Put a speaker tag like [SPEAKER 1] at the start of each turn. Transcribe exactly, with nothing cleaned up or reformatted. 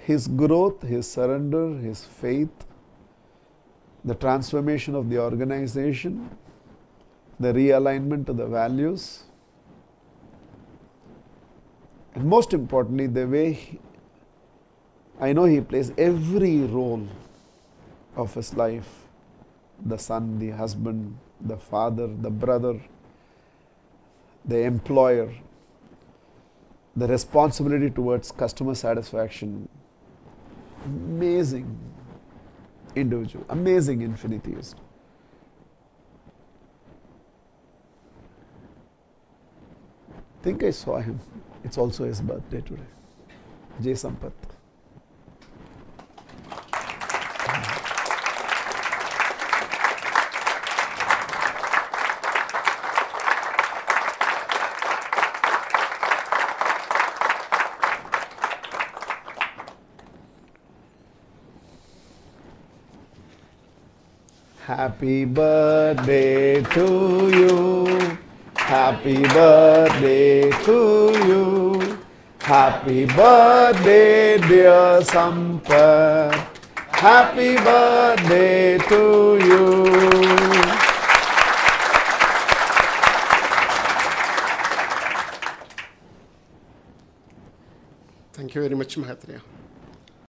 [SPEAKER 1] his growth, his surrender, his faith, the transformation of the organization, the realignment of the values, and most importantly, the way he, I know he plays every role of his life, the son, the husband, the father, the brother, the employer, the responsibility towards customer satisfaction. Amazing individual, amazing infiniteist. I think I saw him. It's also his birthday today. Jai Sampath. Happy birthday to you. Happy birthday to you. Happy birthday, dear Sampath. Happy birthday to you.
[SPEAKER 2] Thank you very much, Mahatria.